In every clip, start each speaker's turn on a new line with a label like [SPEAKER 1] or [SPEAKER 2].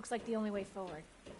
[SPEAKER 1] Looks like the only way forward.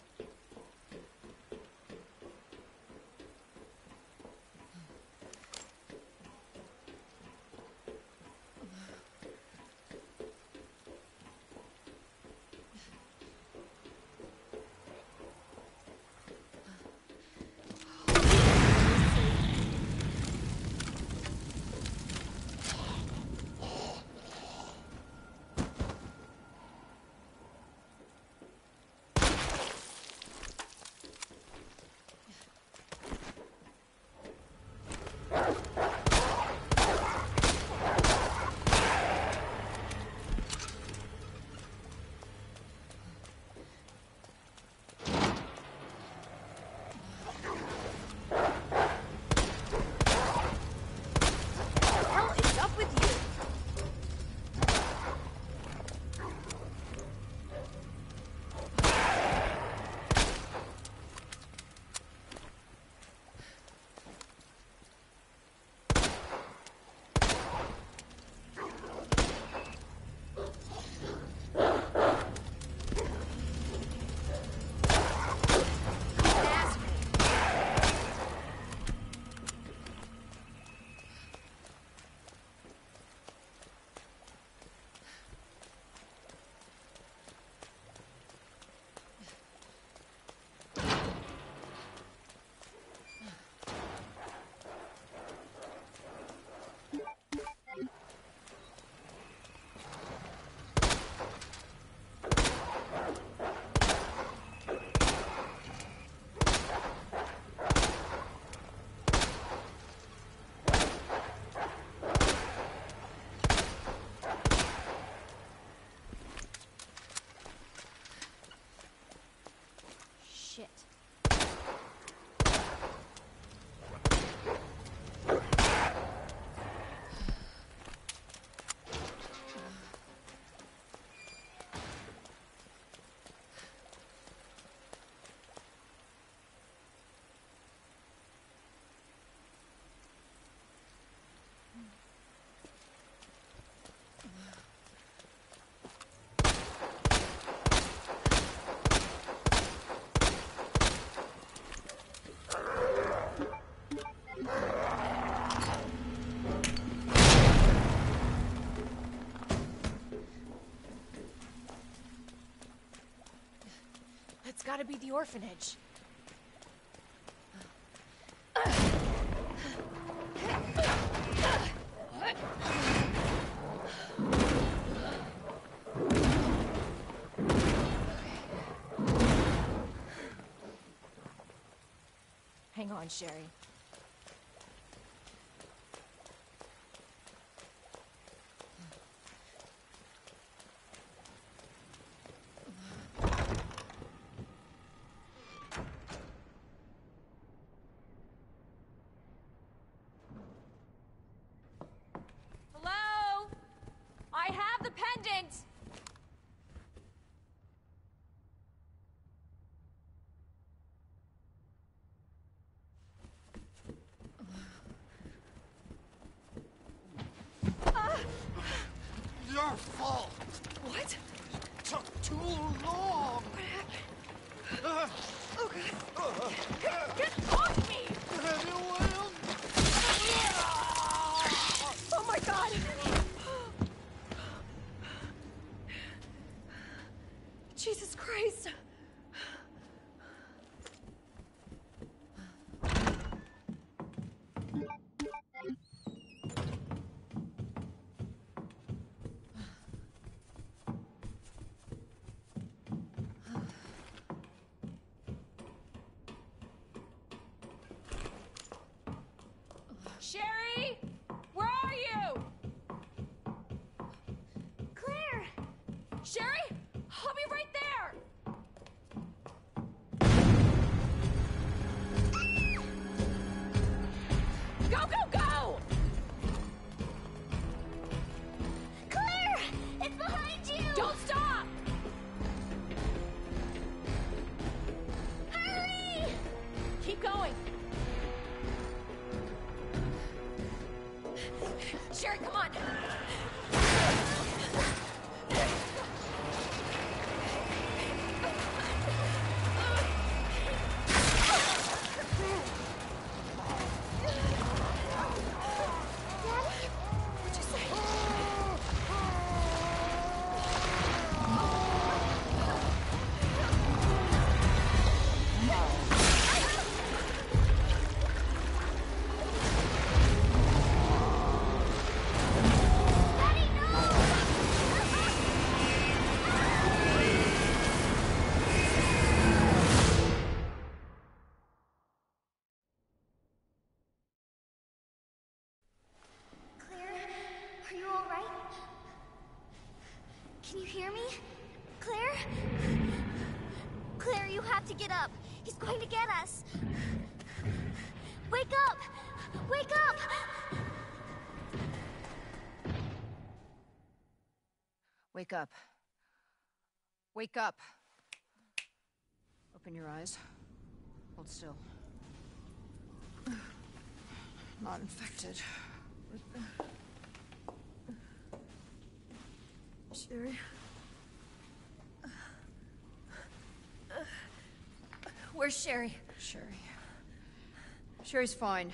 [SPEAKER 1] Shit. It's gotta be the orphanage. Hang on, Sherry. Hello? I have the pendant!
[SPEAKER 2] Your fault.
[SPEAKER 3] What?
[SPEAKER 2] Took too long.
[SPEAKER 3] What happened? Oh, God. Get off me! Oh, my God! Jesus Christ!
[SPEAKER 1] Sherry? Where are you?
[SPEAKER 3] Claire!
[SPEAKER 1] Sherry? I'll be right there! Go, go, go!
[SPEAKER 3] Claire! It's behind you!
[SPEAKER 1] Don't stop!
[SPEAKER 3] Hurry!
[SPEAKER 1] Keep going. Sherry, come on.
[SPEAKER 3] Can you hear me? Claire? Claire, you have to get up. He's going to get us. Wake up! Wake up!
[SPEAKER 1] Wake up. Wake up. Open your eyes. Hold still. Not infected.
[SPEAKER 3] Sherry? Where's Sherry?
[SPEAKER 1] Sherry's fine.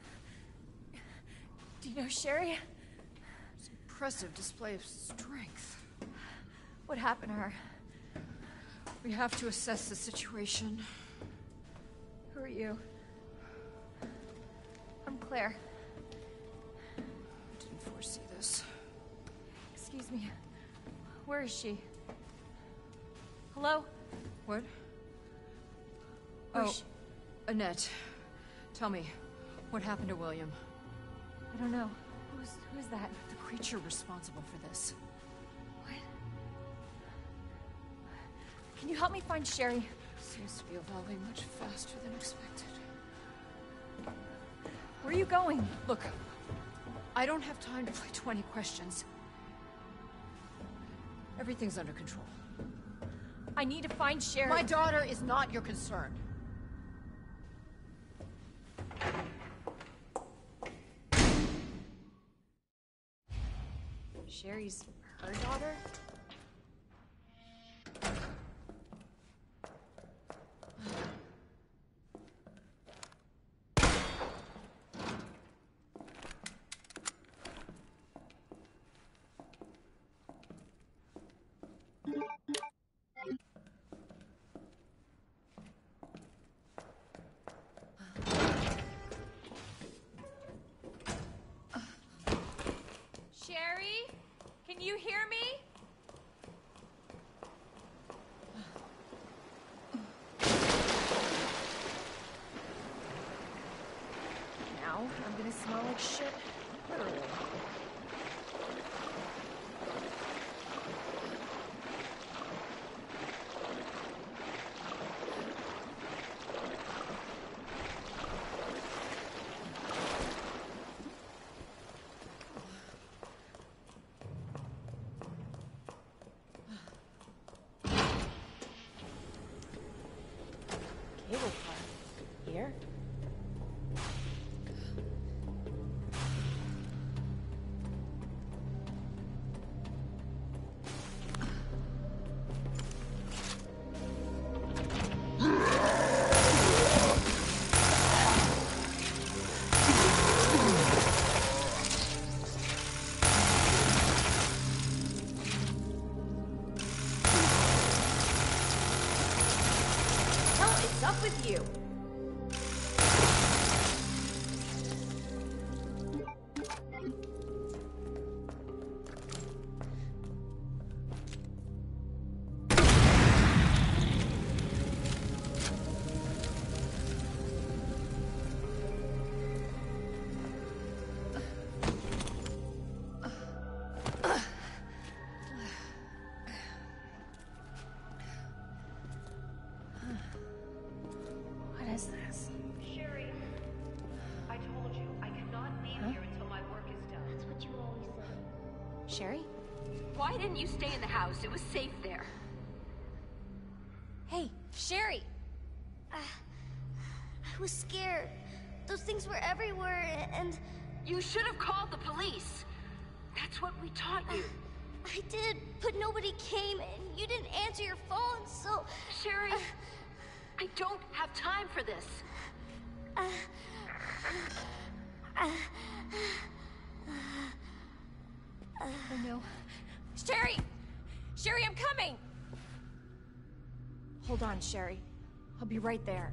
[SPEAKER 3] Do you know Sherry?
[SPEAKER 1] It's an impressive display of strength.
[SPEAKER 3] What happened to her?
[SPEAKER 1] We have to assess the situation.
[SPEAKER 3] Who are you? I'm Claire.
[SPEAKER 1] I didn't foresee this.
[SPEAKER 3] Excuse me. Where is she? Hello?
[SPEAKER 1] What?
[SPEAKER 3] Where's she?
[SPEAKER 1] Annette. Tell me, what happened to William?
[SPEAKER 3] I don't know. Who's that?
[SPEAKER 1] The creature responsible for this.
[SPEAKER 3] What? Can you help me find Sherry?
[SPEAKER 1] Seems to be evolving much faster than expected.
[SPEAKER 3] Where are you going?
[SPEAKER 1] Look, I don't have time to play 20 questions. Everything's under control.
[SPEAKER 3] I need to find Sherry.
[SPEAKER 1] My daughter is not your concern.
[SPEAKER 3] Sherry's her daughter? Sherry? Can you hear me? Now I'm gonna smell like shit. Literally. Cable car. Here? Hell is up with you? What is this?
[SPEAKER 4] Sherry, I told you, I cannot leave here until my work is done.
[SPEAKER 3] That's what you always say.
[SPEAKER 1] Sherry?
[SPEAKER 4] Why didn't you stay in the house? It was safe there.
[SPEAKER 3] Hey, Sherry! I was scared. Those things were everywhere, and
[SPEAKER 4] You should have called the police. That's what we taught you.
[SPEAKER 3] I did, but nobody came, and you didn't answer your phone, so...
[SPEAKER 4] Sherry, I don't have time for this.
[SPEAKER 3] Oh no. Sherry! Sherry, I'm coming! Hold on, Sherry. I'll be right there.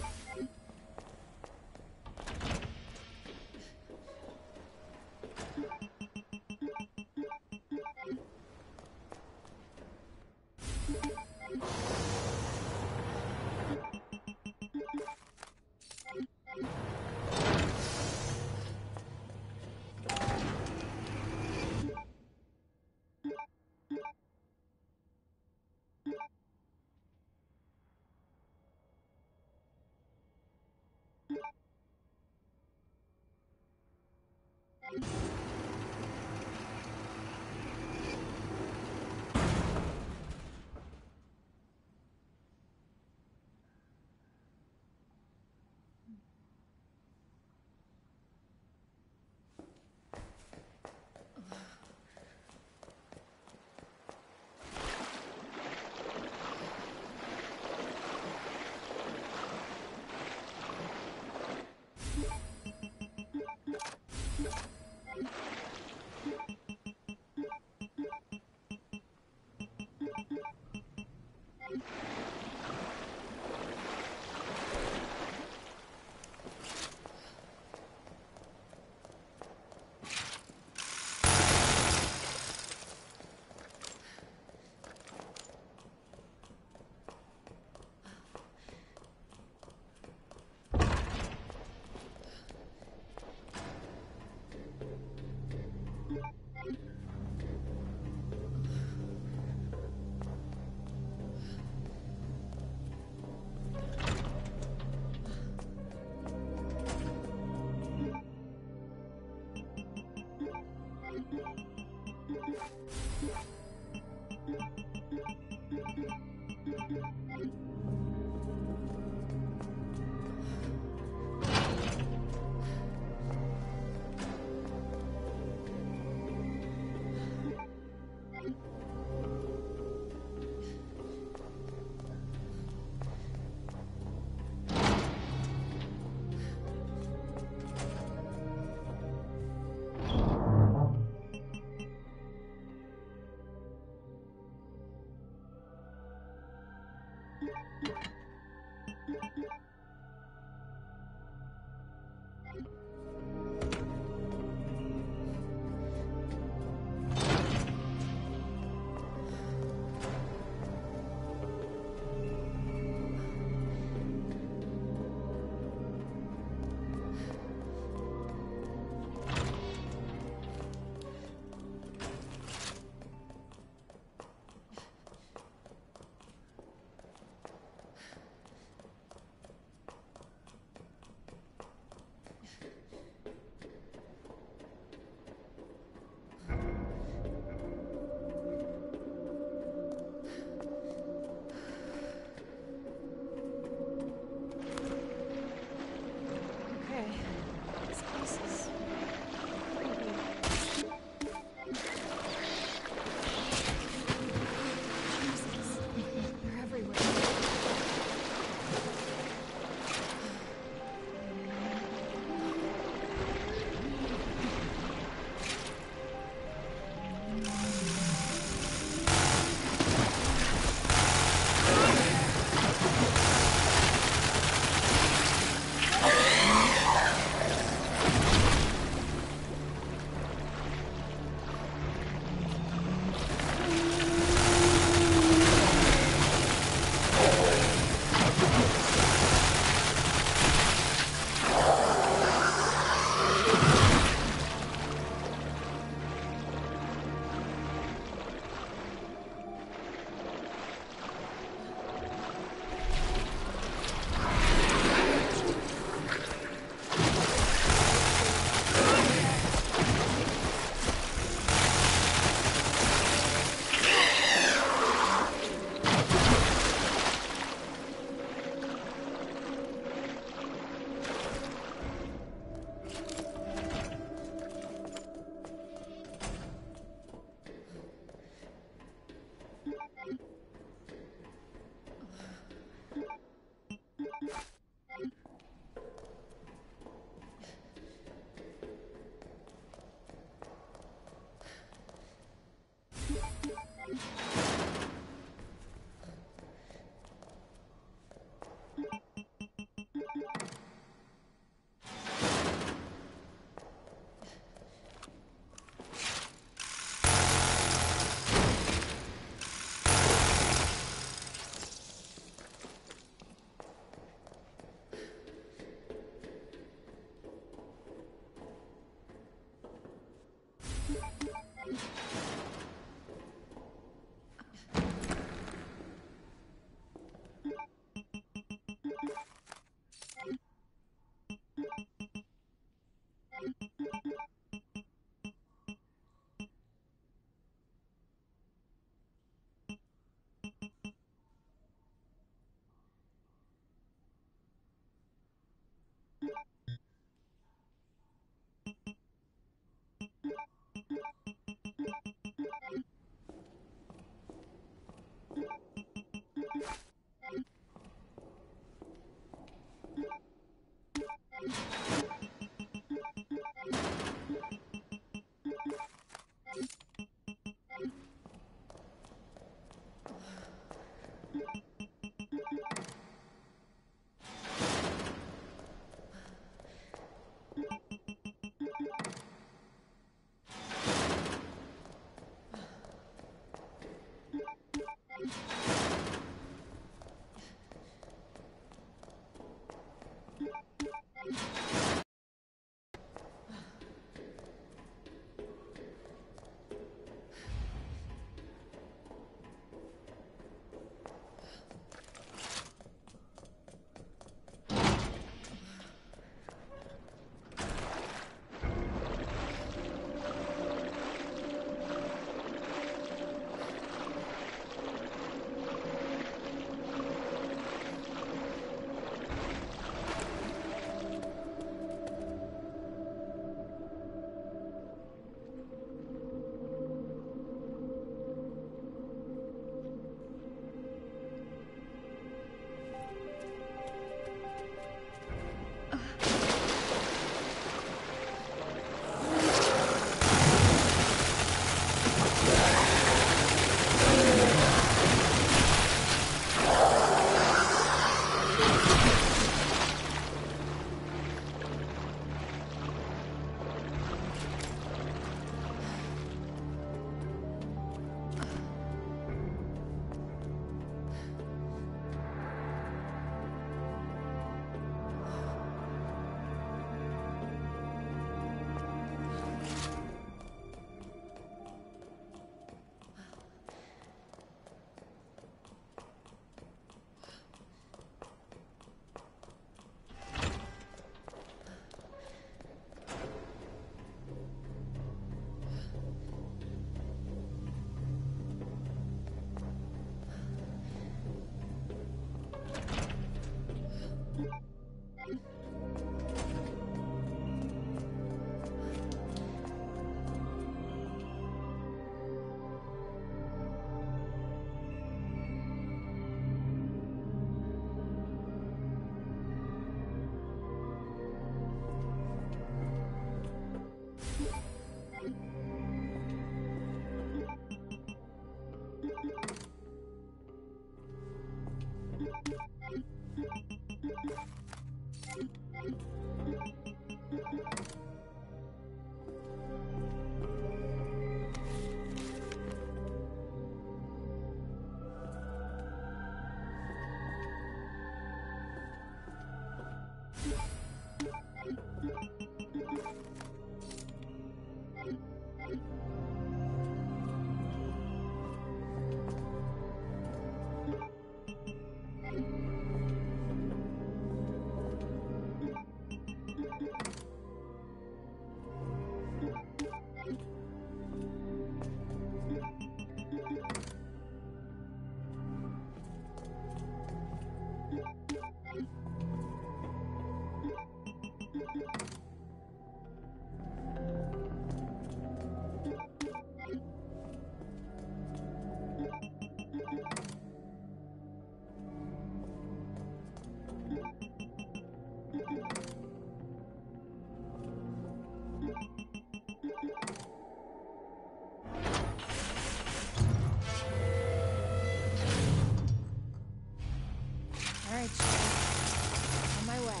[SPEAKER 1] right, Sherry. On my way.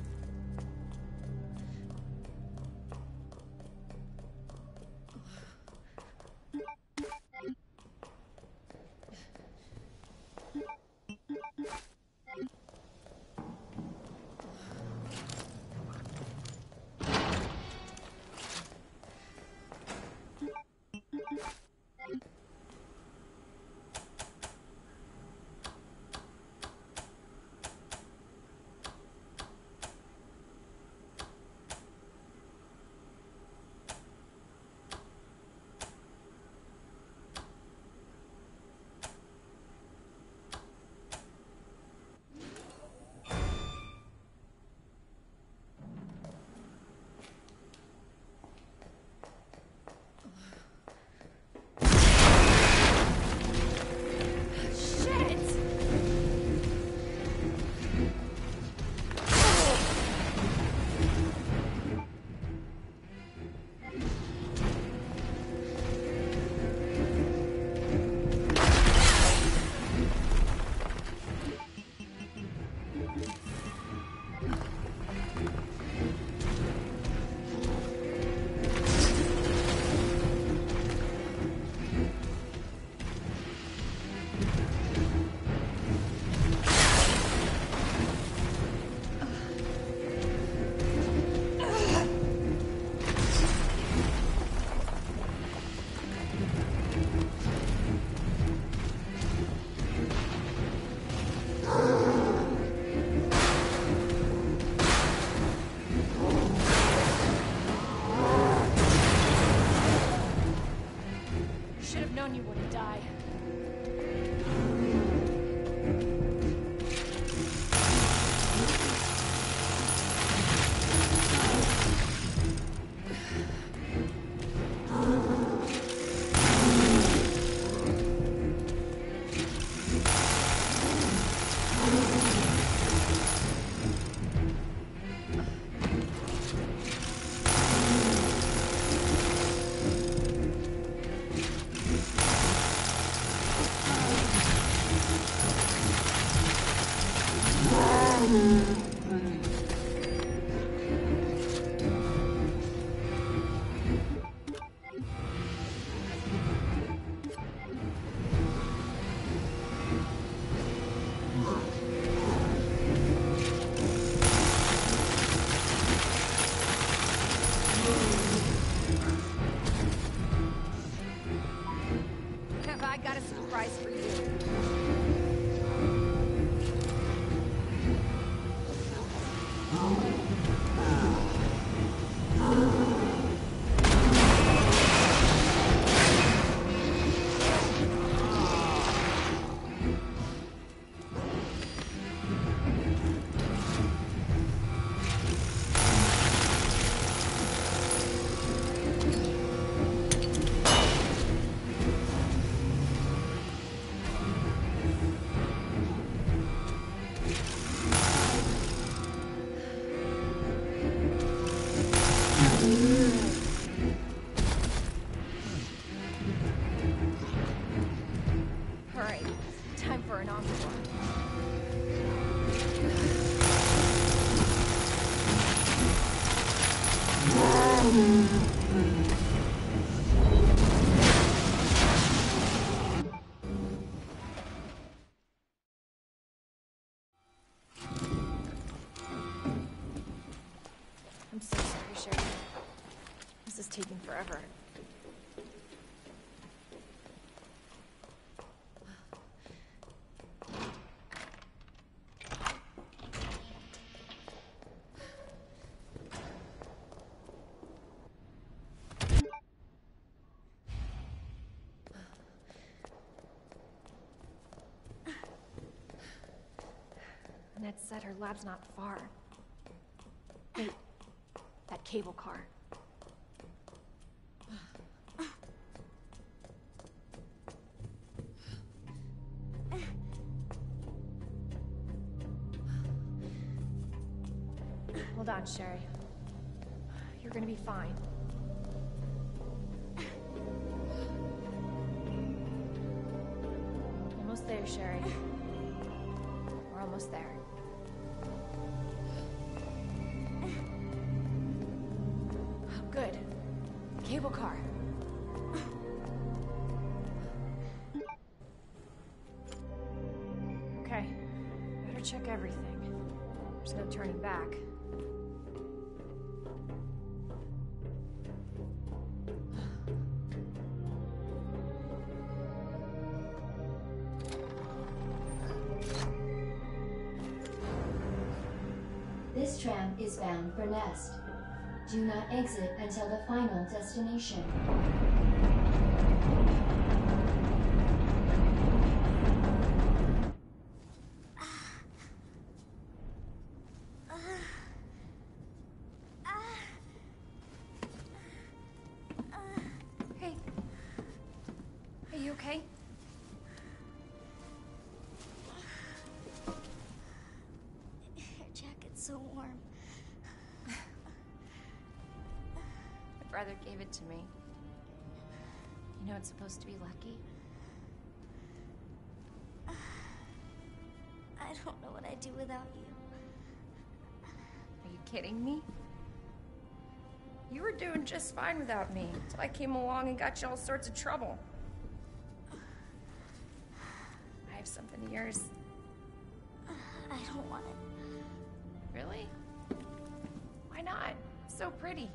[SPEAKER 1] You wouldn't die. Have I got a surprise for you? Alright, time for an encore. I'm so sorry, Sherry. This is taking forever. Annette said her lab's not far. Wait, that cable car. Hold on, Sherry. You're gonna be fine. Almost there, Sherry. We're almost there. Good. Cable car. Okay. Better check everything. There's no turning back.
[SPEAKER 5] This tram is bound for Nest. Do not exit until the final destination.
[SPEAKER 1] Hey. Are you okay?
[SPEAKER 3] Your jacket's so warm.
[SPEAKER 1] My brother gave it to me. You know it's supposed to be lucky.
[SPEAKER 3] I don't know what I'd do without you.
[SPEAKER 1] Are you kidding me? You were doing just fine without me, until I came along and got you all sorts of trouble. I have something of yours.
[SPEAKER 3] I don't want it.
[SPEAKER 1] Really? Why not? So pretty.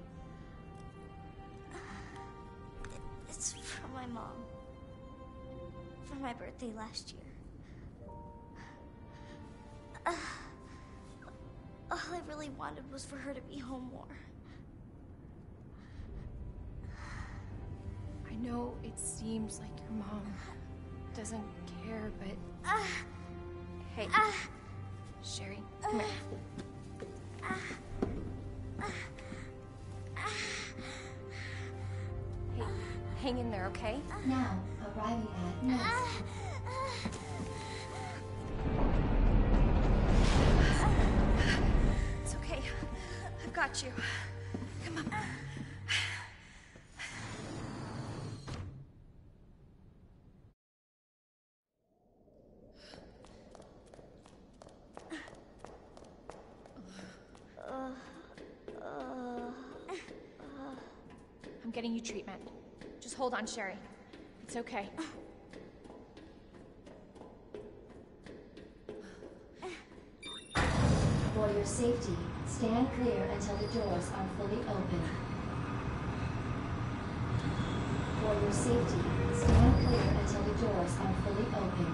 [SPEAKER 3] It's from my mom. For my birthday last year. All I really wanted was for her to be home more.
[SPEAKER 1] I know it seems like your mom doesn't care, but... Hey, Sherry, come here. Hey, hang in there, okay?
[SPEAKER 5] Now, arriving at Nest.
[SPEAKER 1] It's okay. I've got you. Come on. I'm getting you treatment. Just hold on, Sherry. It's okay.
[SPEAKER 5] For your safety, stand clear until the doors are fully open. For your safety, stand clear until the doors are fully open.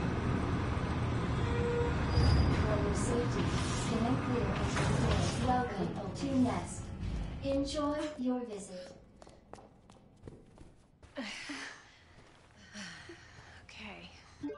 [SPEAKER 5] For your safety, stand clear until the doors. Welcome to Nest. Enjoy your visit.
[SPEAKER 1] Okay.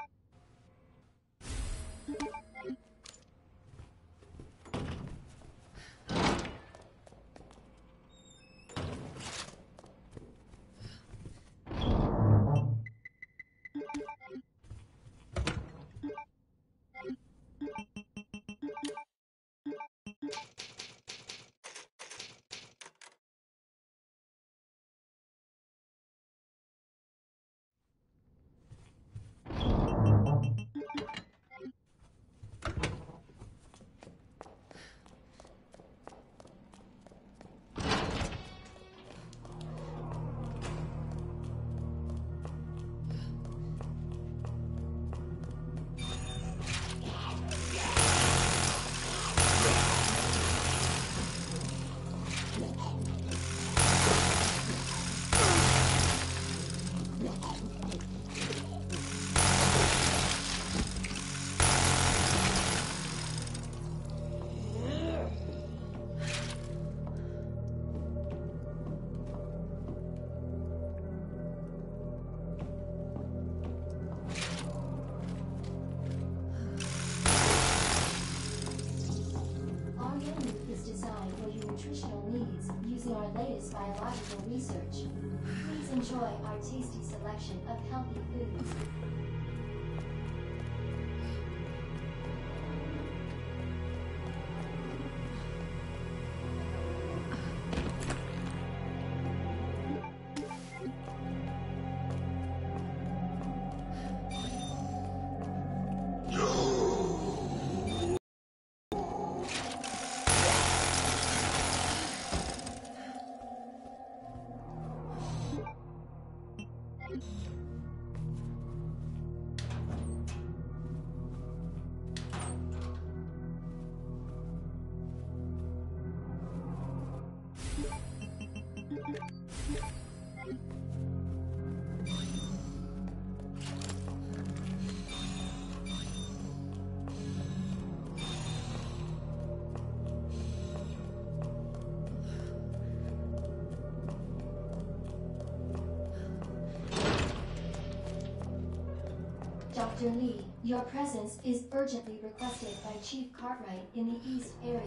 [SPEAKER 5] Our menu is designed for your nutritional needs using our latest biological research. Please enjoy our tasty selection of healthy foods. Dr. Lee, your presence is urgently requested by Chief Cartwright in the East area.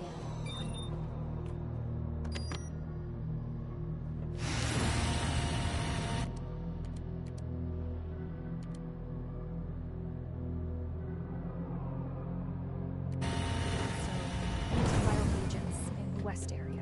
[SPEAKER 1] So, antiviral agents in the West area.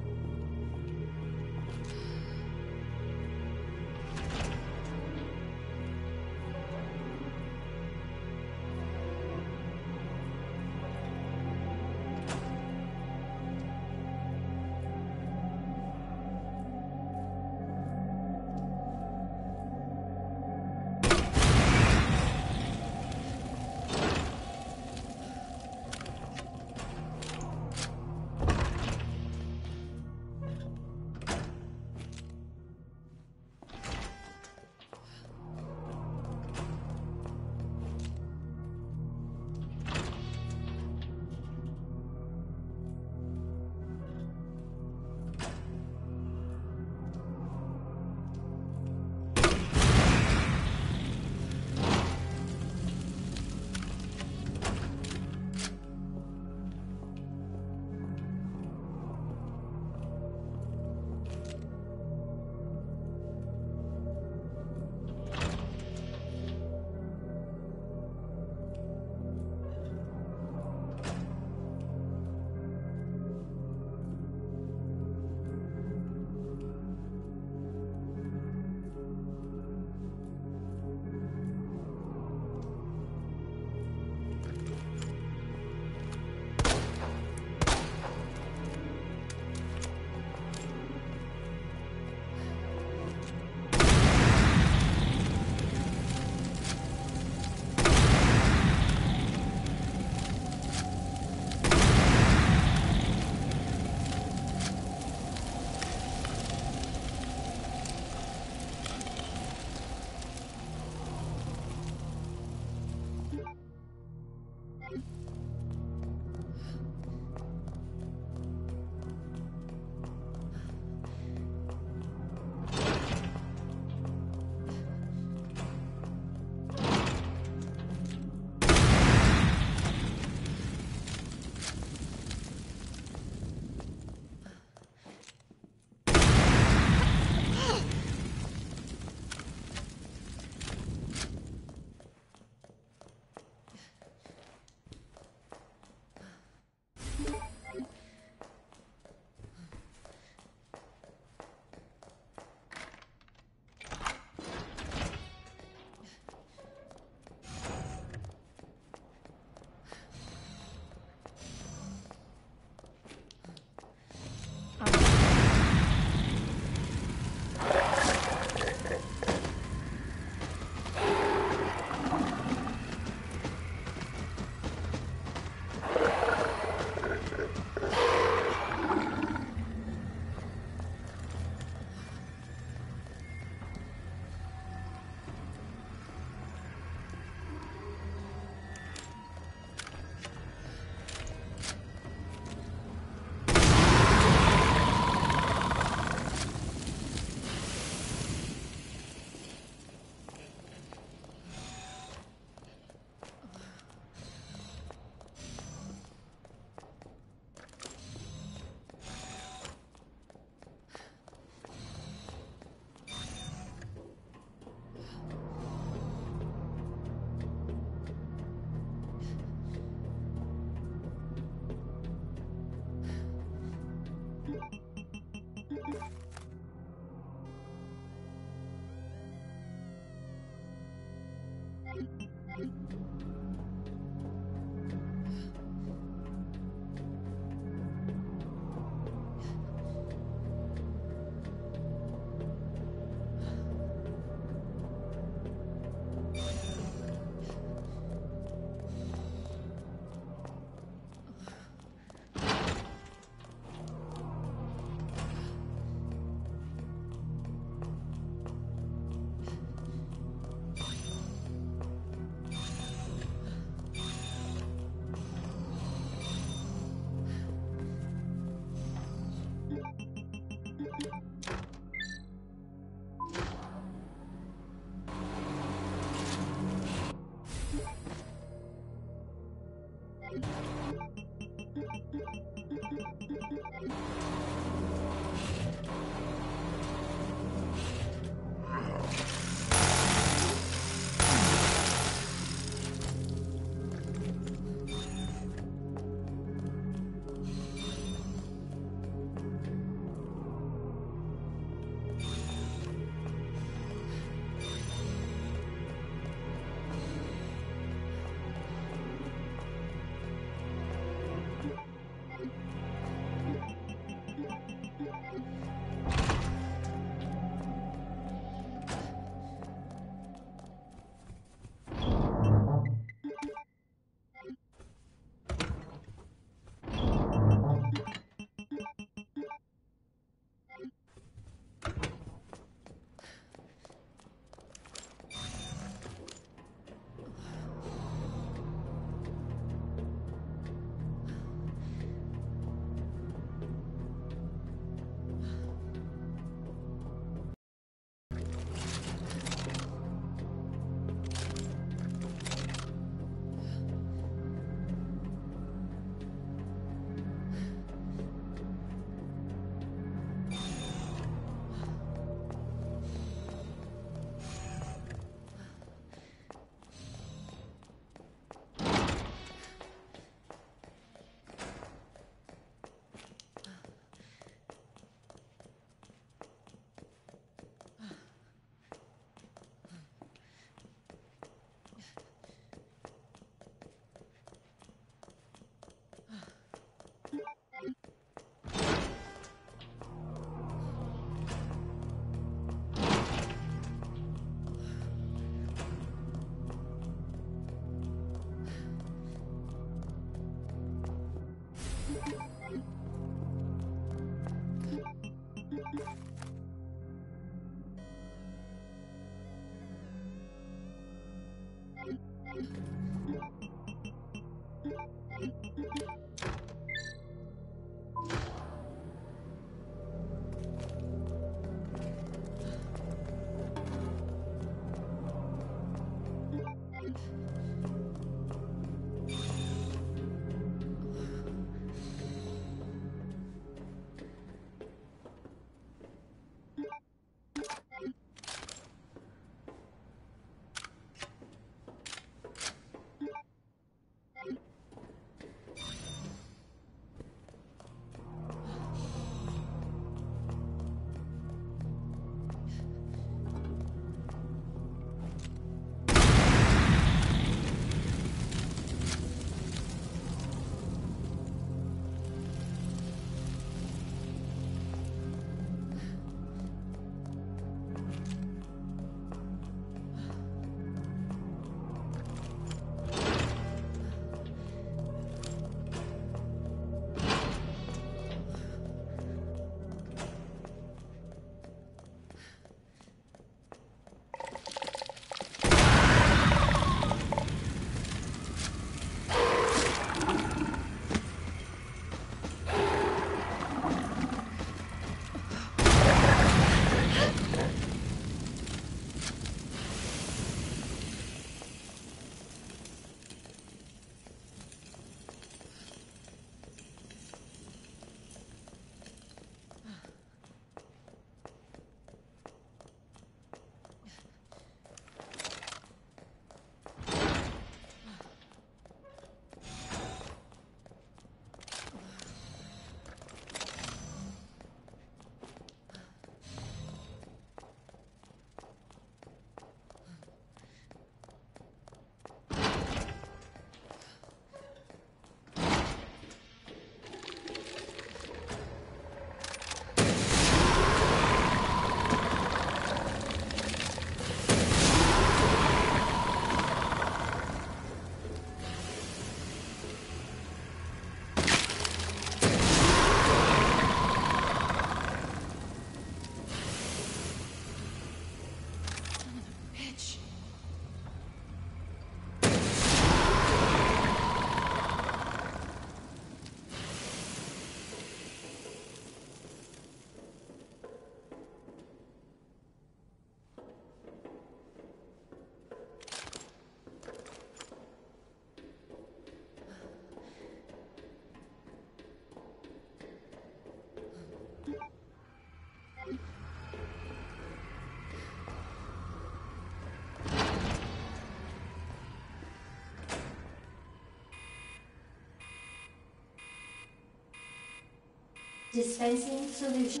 [SPEAKER 5] Dispensing solution.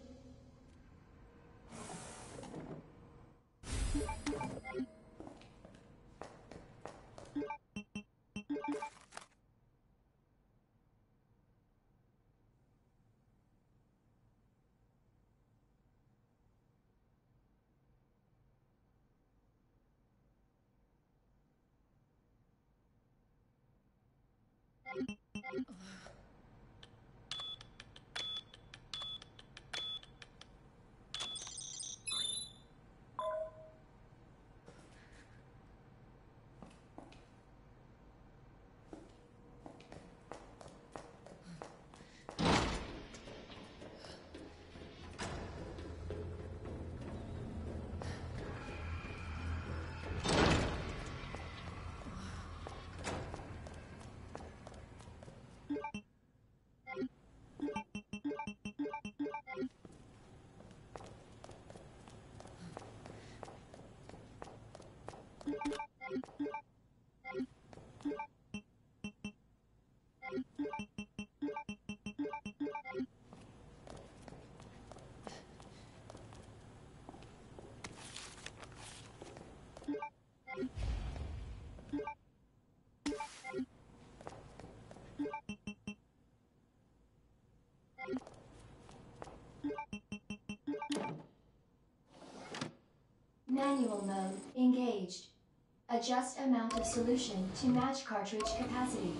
[SPEAKER 5] Manual mode engaged. Adjust amount of solution to match cartridge capacity.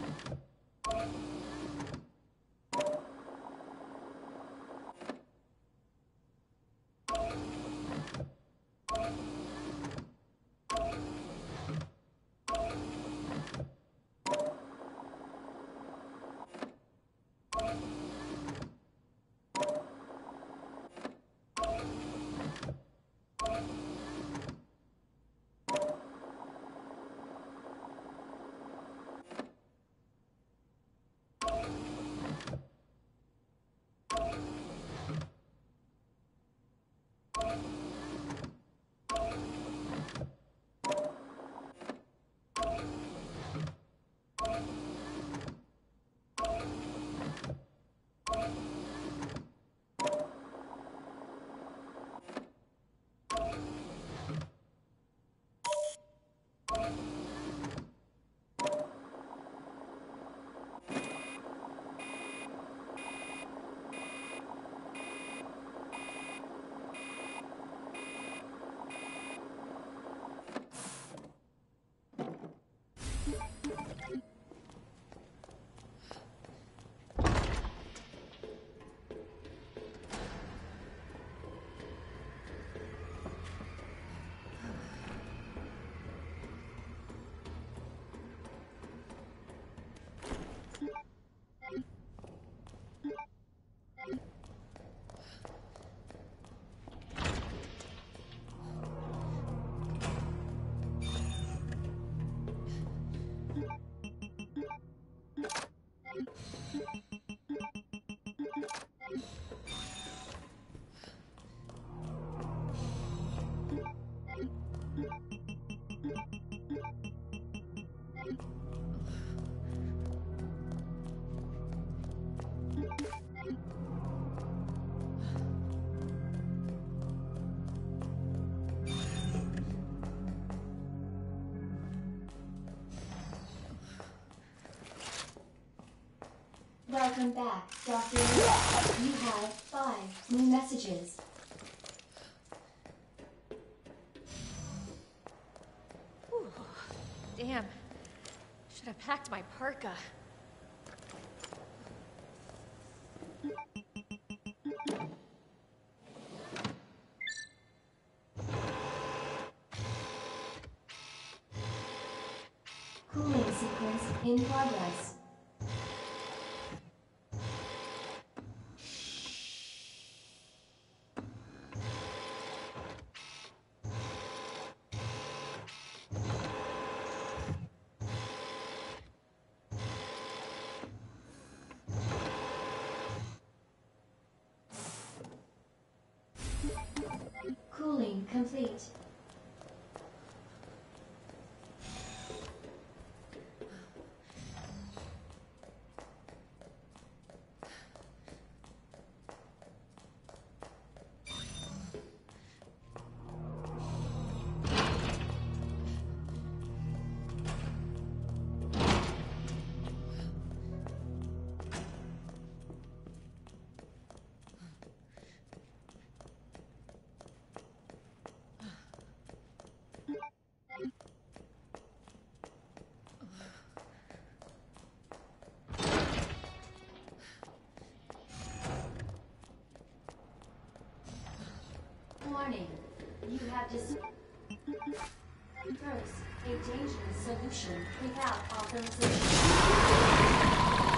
[SPEAKER 5] Welcome back, Dr. Lee. You have 5 new messages.
[SPEAKER 1] Whew. Damn. Should have packed my parka.
[SPEAKER 5] Cooling sequence in progress. Cooling complete. Warning. You have First, a dangerous solution without authorization.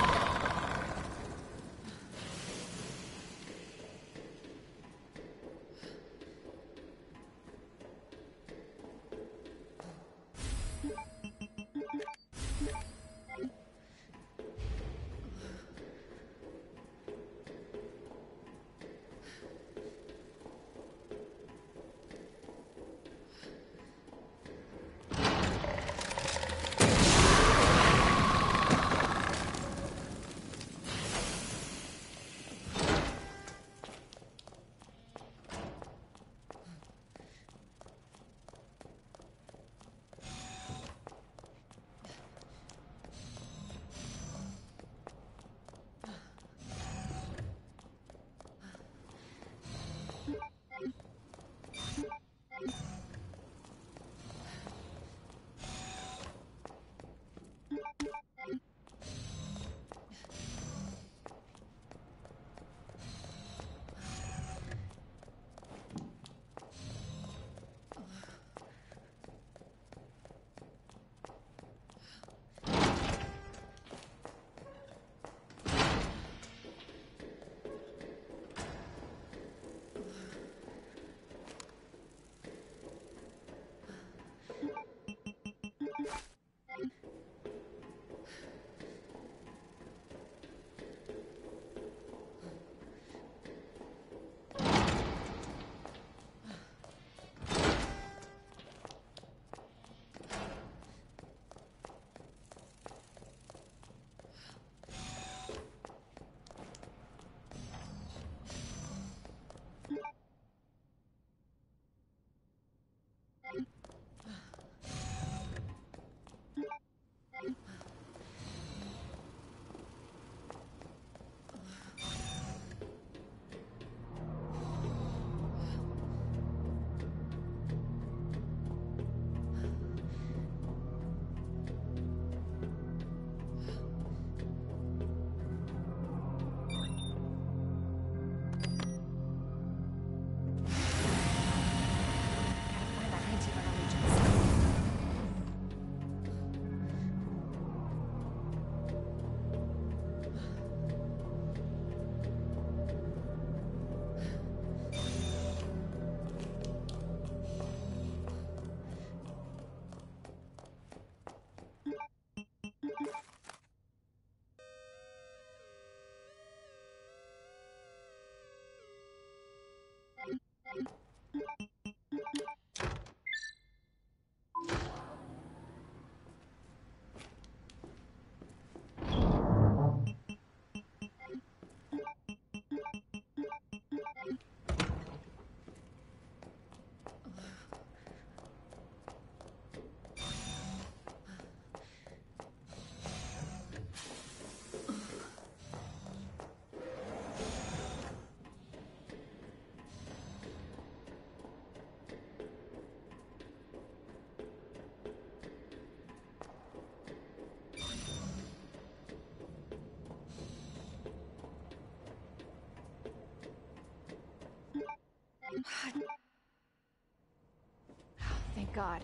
[SPEAKER 1] Thank God.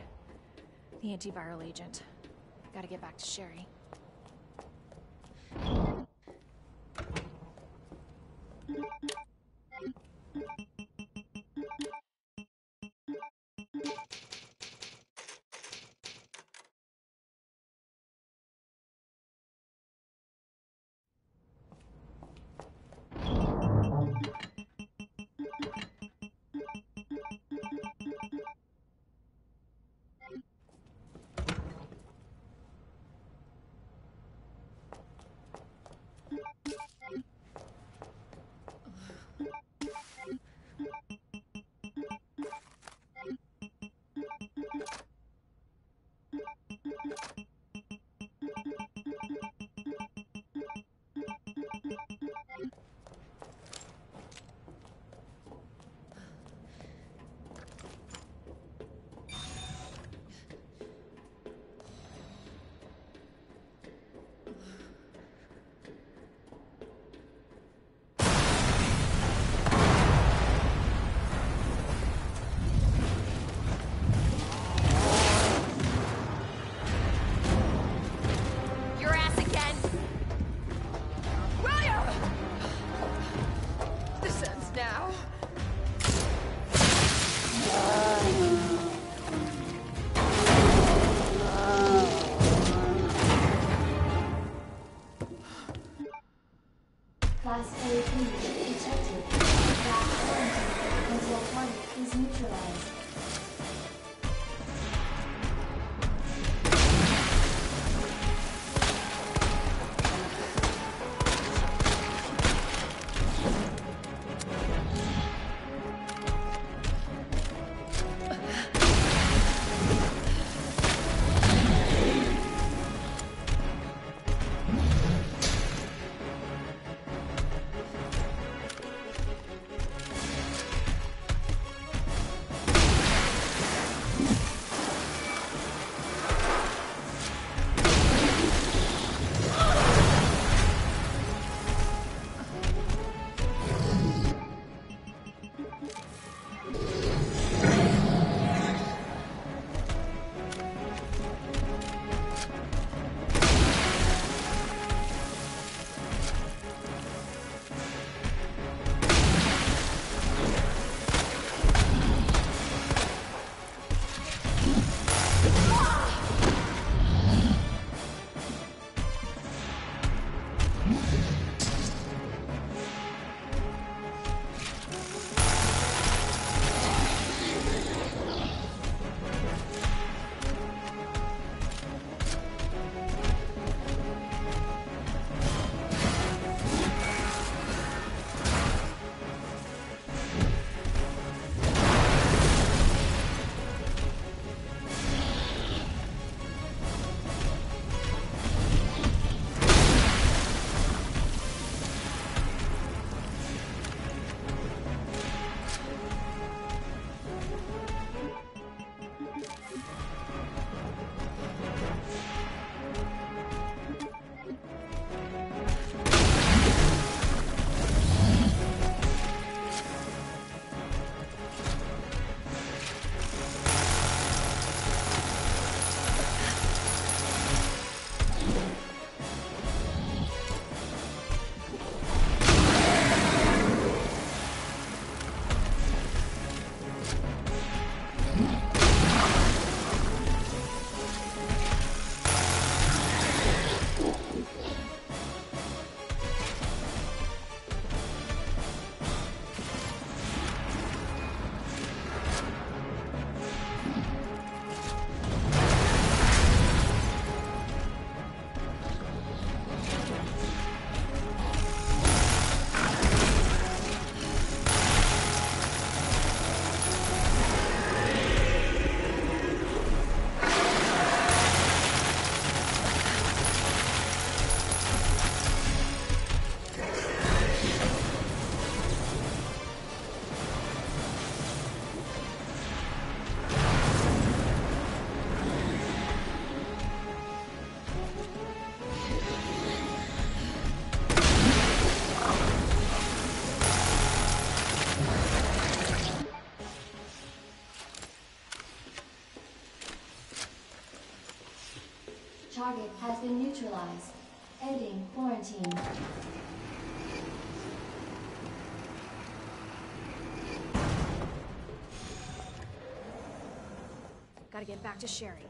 [SPEAKER 1] The antiviral agent. Gotta get back to Sherry.
[SPEAKER 5] Class A breach detected. Back quarantine until target is neutralized. Target has been neutralized. Ending quarantine.
[SPEAKER 1] Gotta get back to Sherry.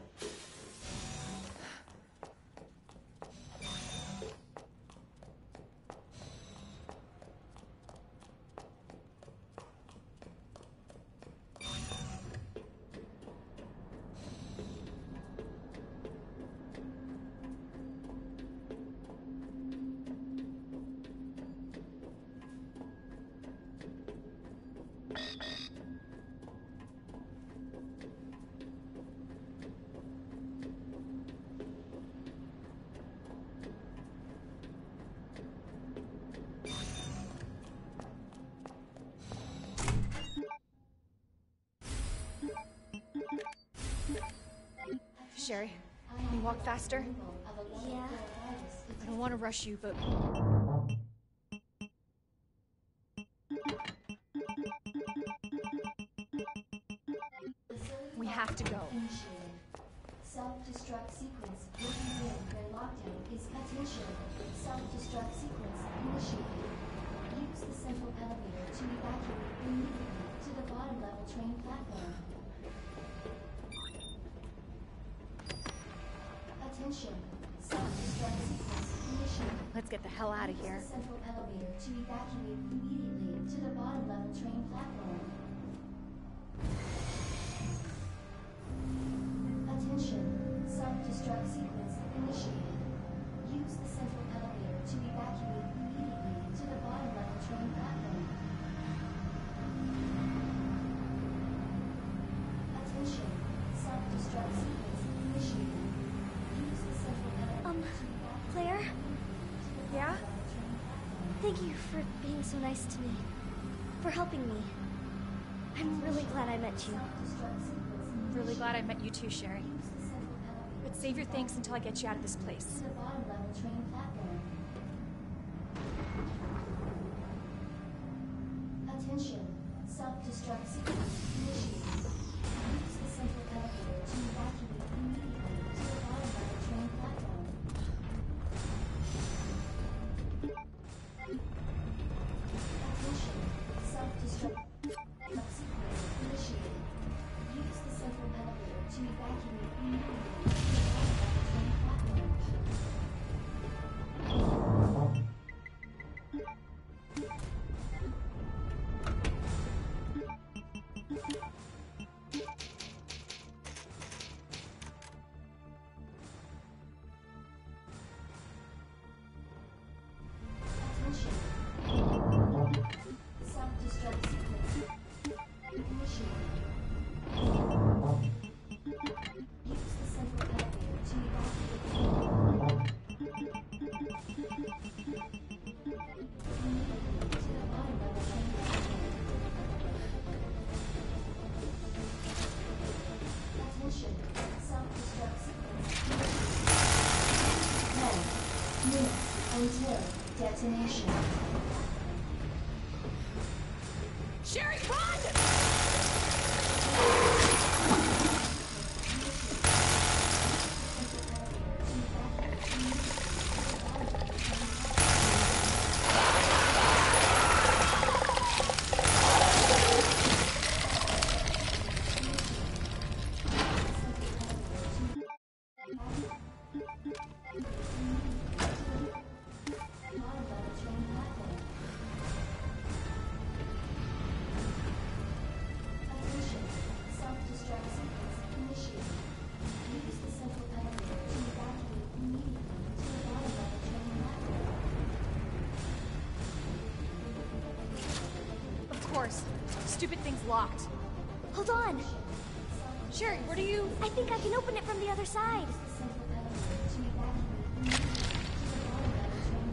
[SPEAKER 1] Sherry, can you walk faster?
[SPEAKER 3] Yeah.
[SPEAKER 1] I don't want to rush you, but... we have to go.
[SPEAKER 5] Self-destruct sequence begin when lockdown is attention. Self-destruct sequence initiated. Use the central elevator to evacuate immediately to the bottom level train platform. Attention. Self-destruct sequence initiated.
[SPEAKER 1] Let's get the hell out of here.
[SPEAKER 5] Use the central elevator to evacuate immediately to the bottom level train platform. Attention, self-destruct sequence initiated. Use the central elevator to evacuate immediately to the bottom level train platform. Attention, self-destruct sequence initiated. Use the central elevator to evacuate
[SPEAKER 3] Claire?
[SPEAKER 1] Yeah?
[SPEAKER 3] Thank you for being so nice to me. For helping me. I'm really glad I met you.
[SPEAKER 1] I'm really glad I met you too, Sherry. But save your thanks until I get you out of this place.
[SPEAKER 5] to the bottom level train platform. Attention, self-destruct sequence initiated. Use the central elevator to evacuate immediately to the bottom level train platform. Attention, self-destruct sequence initiated. Use the central elevator to evacuate immediately to the bottom level train platform. Attention. Self-destruct sequence initiated. Use the central elevator to evacuate immediately to the bottom level train platform. Attention. Self-destruct sequence initiated. 10 minutes until detonation.
[SPEAKER 1] Sherry, run!
[SPEAKER 5] Attention, self-destruct sequence initiated. Use the central elevator to evacuate immediately to the bottom level train platform.
[SPEAKER 1] Of course. Stupid thing's locked.
[SPEAKER 3] Hold on.
[SPEAKER 1] Sherry, where do you...
[SPEAKER 3] I think I can open it from the other side.
[SPEAKER 5] The central elevator to evacuate immediately to the bottom level train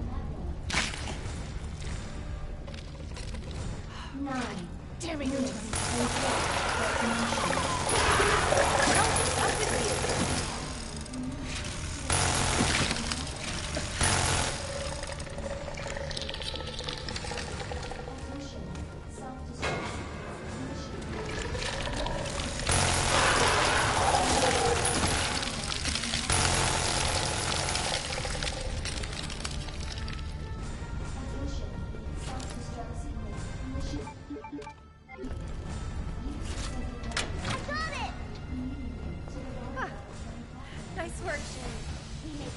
[SPEAKER 5] platform. 9
[SPEAKER 1] Damn it, you're
[SPEAKER 5] minutes until detonation. Attention, self-destruct sequence initiated. Attention, self-destruct sequence initiated. Use the central elevator
[SPEAKER 3] I got it!
[SPEAKER 5] immediately to the bottom level train platform.
[SPEAKER 1] Nice work, Sherry.
[SPEAKER 3] We made it.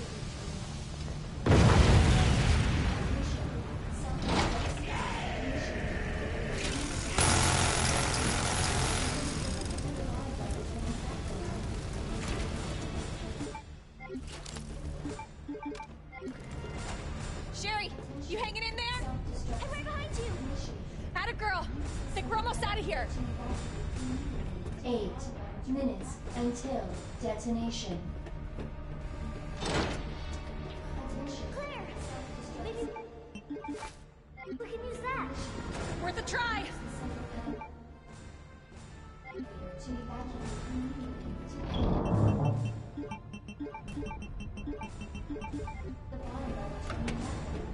[SPEAKER 5] Attention, self-destruct sequence initiated.
[SPEAKER 1] Sherry, you hanging in there?
[SPEAKER 5] Self-destruct
[SPEAKER 3] I'm right behind you!
[SPEAKER 5] initiated.
[SPEAKER 1] Atta girl. Think we're almost out of here.
[SPEAKER 5] 8 minutes until detonation. Attention.
[SPEAKER 3] Claire! Maybe we can use that.
[SPEAKER 1] Worth a try.
[SPEAKER 5] To evacuate immediately to the bottom level train platform.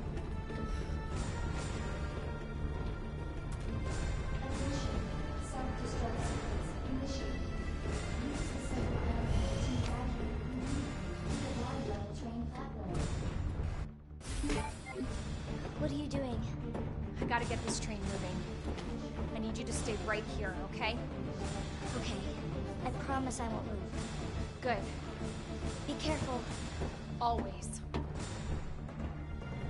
[SPEAKER 5] Attention. Self-destruct sequence initiated. Use the central elevator to evacuate immediately to the bottom level train platform.
[SPEAKER 3] What are you doing?
[SPEAKER 1] I gotta get this train moving. I need you to stay right here, okay?
[SPEAKER 3] Okay. I promise I won't move.
[SPEAKER 1] Good.
[SPEAKER 3] Be careful.
[SPEAKER 1] Always.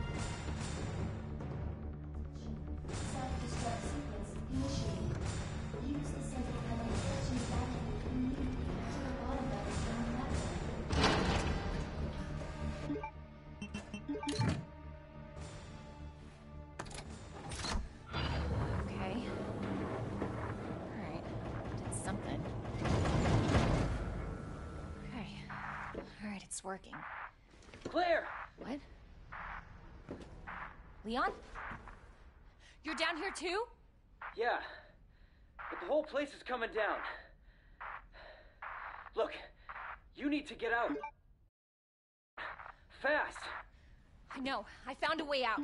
[SPEAKER 1] it's working.
[SPEAKER 6] Claire!
[SPEAKER 1] What? Leon? You're down here too?
[SPEAKER 6] Yeah, but the whole place is coming down. Look, you need to get out. Fast!
[SPEAKER 1] I know. I found a way out.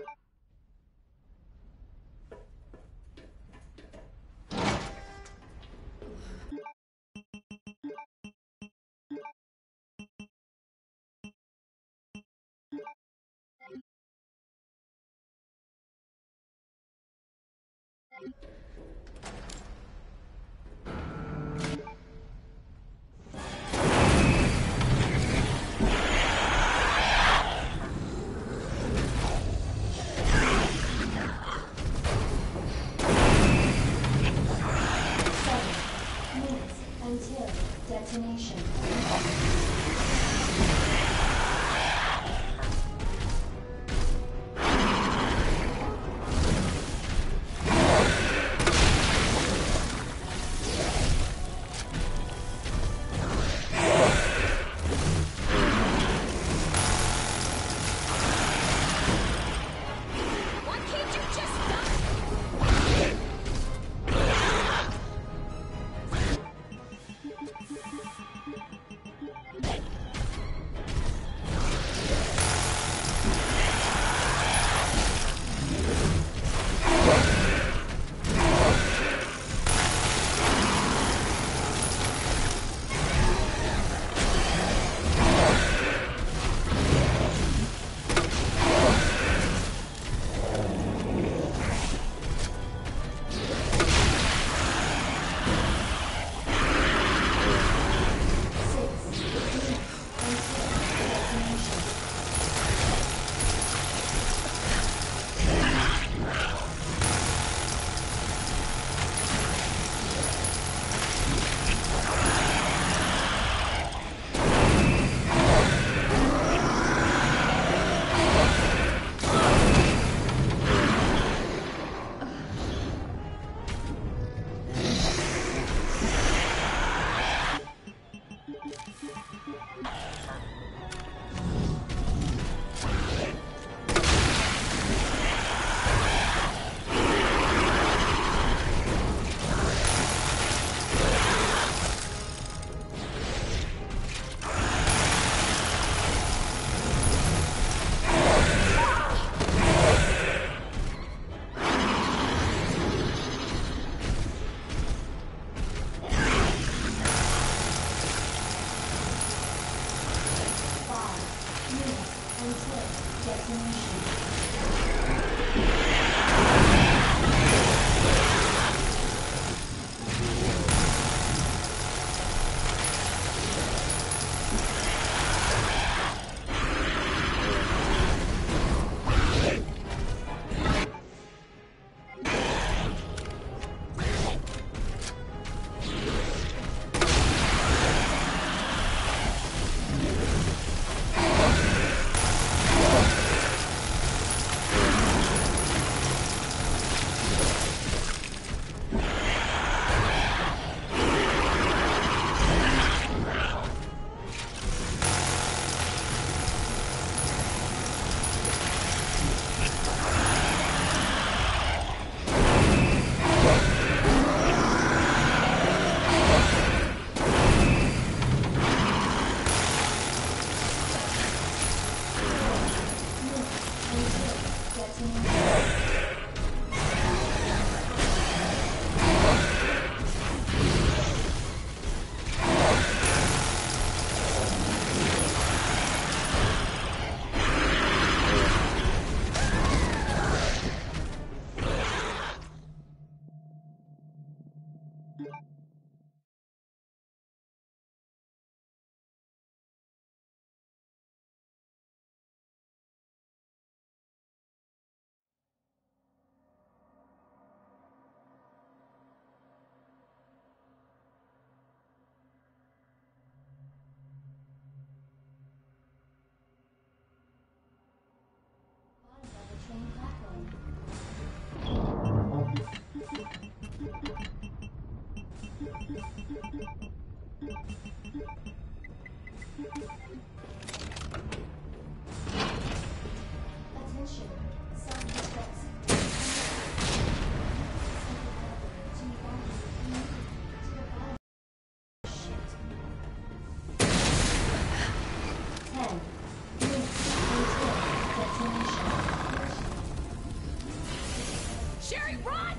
[SPEAKER 1] Sherry, run!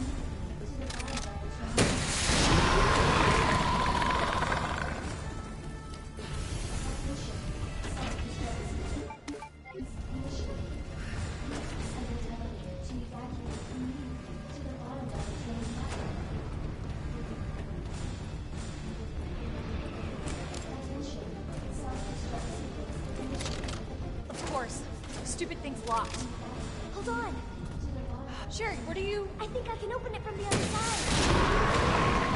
[SPEAKER 7] Of course. Stupid thing's locked.
[SPEAKER 3] Hold on.
[SPEAKER 7] Sherry, what are you...
[SPEAKER 3] I think I can open it from the other side.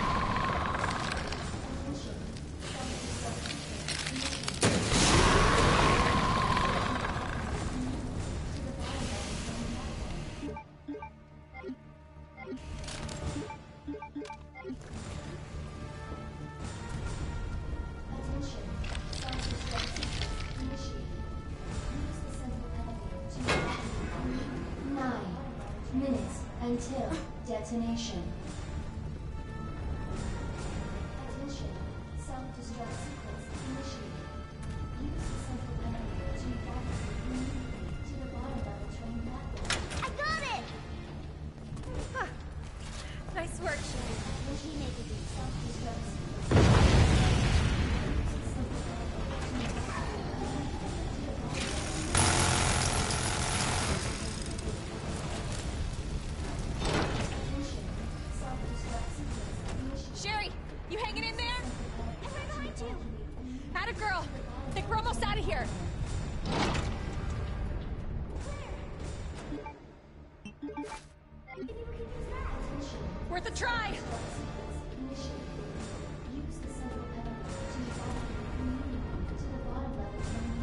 [SPEAKER 5] Until detonation. Attention, self-destruct sequence initiated. Use the central elevator to evacuate immediately to the bottom level train platform.
[SPEAKER 3] I got it!
[SPEAKER 1] Huh. Nice work, Sherry.
[SPEAKER 3] When he make it
[SPEAKER 5] Self-destruct sequence.
[SPEAKER 7] Sherry, you hanging in there?
[SPEAKER 3] I'm right behind you.
[SPEAKER 7] Atta girl. Think we're almost out of here. Worth a try.
[SPEAKER 5] Use the central elevator to evacuate immediately to the bottom level train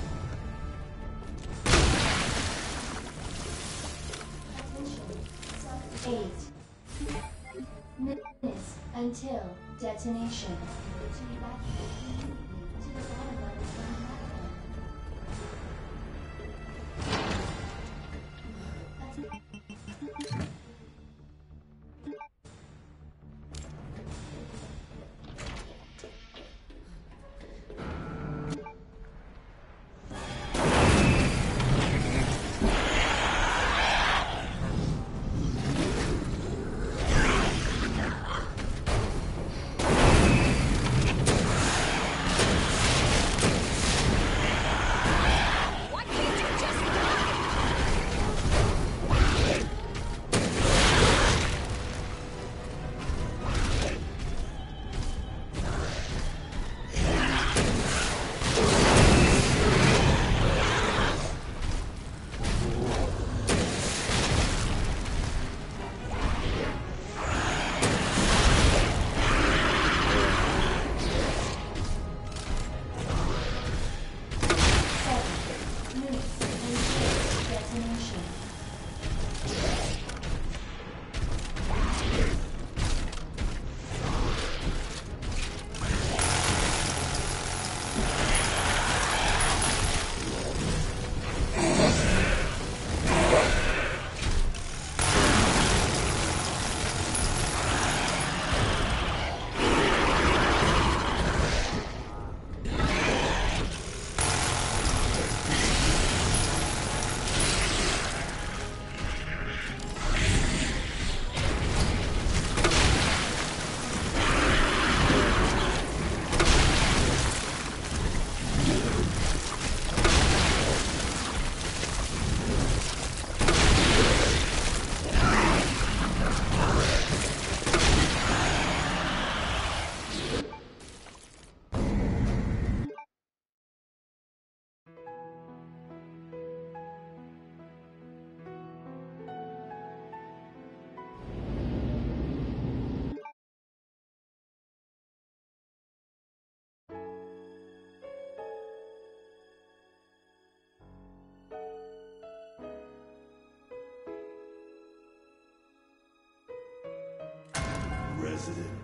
[SPEAKER 5] platform. Attention, 8 minutes until detonation. To evacuate immediately to the bottom level train platform.
[SPEAKER 7] Why can't you just...
[SPEAKER 5] Minutes until detonation.
[SPEAKER 8] Resident